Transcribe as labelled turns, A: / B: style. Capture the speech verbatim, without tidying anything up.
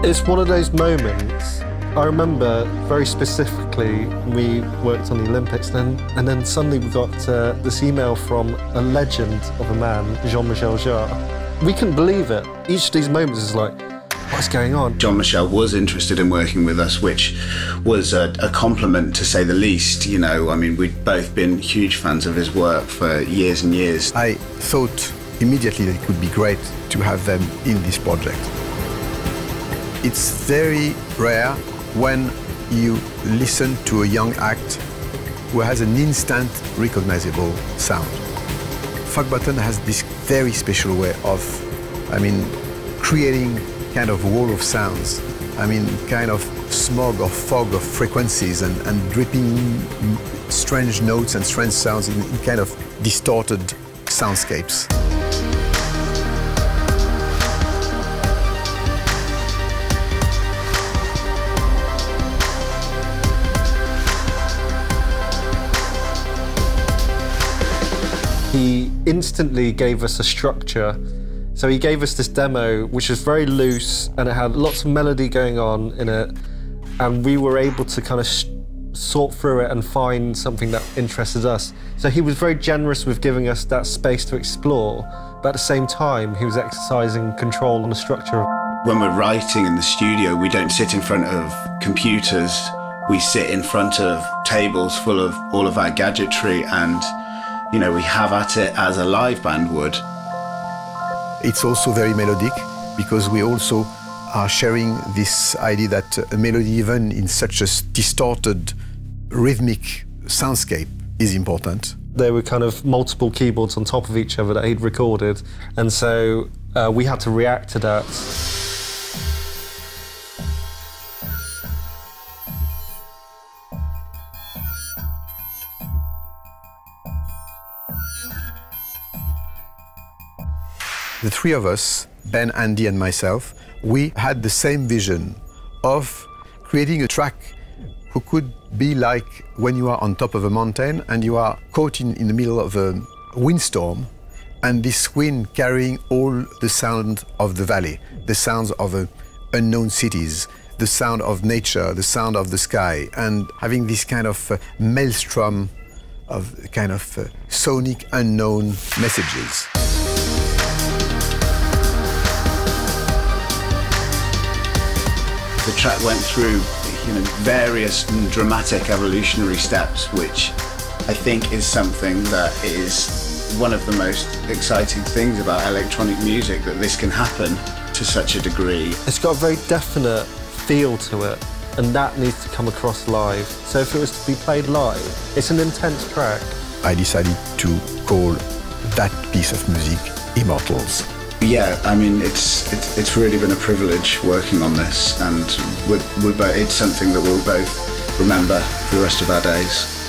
A: It's one of those moments. I remember very specifically we worked on the Olympics, and then, and then suddenly we got uh, this email from a legend of a man, Jean-Michel Jarre. We couldn't believe it. Each of these moments is like, what's going on?
B: Jean-Michel was interested in working with us, which was a, a compliment to say the least. You know, I mean, we'd both been huge fans of his work for years and years.
C: I thought immediately that it would be great to have them in this project. It's very rare when you listen to a young act who has an instant recognizable sound. Fog Button has this very special way of, I mean, creating kind of wall of sounds. I mean, kind of smog or fog of frequencies and, and dripping strange notes and strange sounds in, in kind of distorted soundscapes.
A: He instantly gave us a structure. So he gave us this demo, which was very loose, and it had lots of melody going on in it, and we were able to kind of sort through it and find something that interested us. So he was very generous with giving us that space to explore, but at the same time, he was exercising control on the structure.
B: When we're writing in the studio, we don't sit in front of computers. We sit in front of tables full of all of our gadgetry, and you know, we have at it as a live band would.
C: It's also very melodic, because we also are sharing this idea that a melody, even in such a distorted, rhythmic soundscape, is important.
A: There were kind of multiple keyboards on top of each other that he'd recorded, and so uh, we had to react to that.
C: The three of us, Ben, Andy, and myself, we had the same vision of creating a track who could be like when you are on top of a mountain and you are caught in, in the middle of a windstorm, and this wind carrying all the sound of the valley, the sounds of uh, unknown cities, the sound of nature, the sound of the sky, and having this kind of uh, maelstrom of kind of uh, sonic unknown messages.
B: The track went through, you know, various dramatic evolutionary steps, which I think is something that is one of the most exciting things about electronic music, that this can happen to such a degree.
A: It's got a very definite feel to it, and that needs to come across live. So if it was to be played live, it's an intense track.
C: I decided to call that piece of music Immortals.
B: Yeah, I mean, it's, it's it's really been a privilege working on this, and we're, we're both, it's something that we'll both remember for the rest of our days.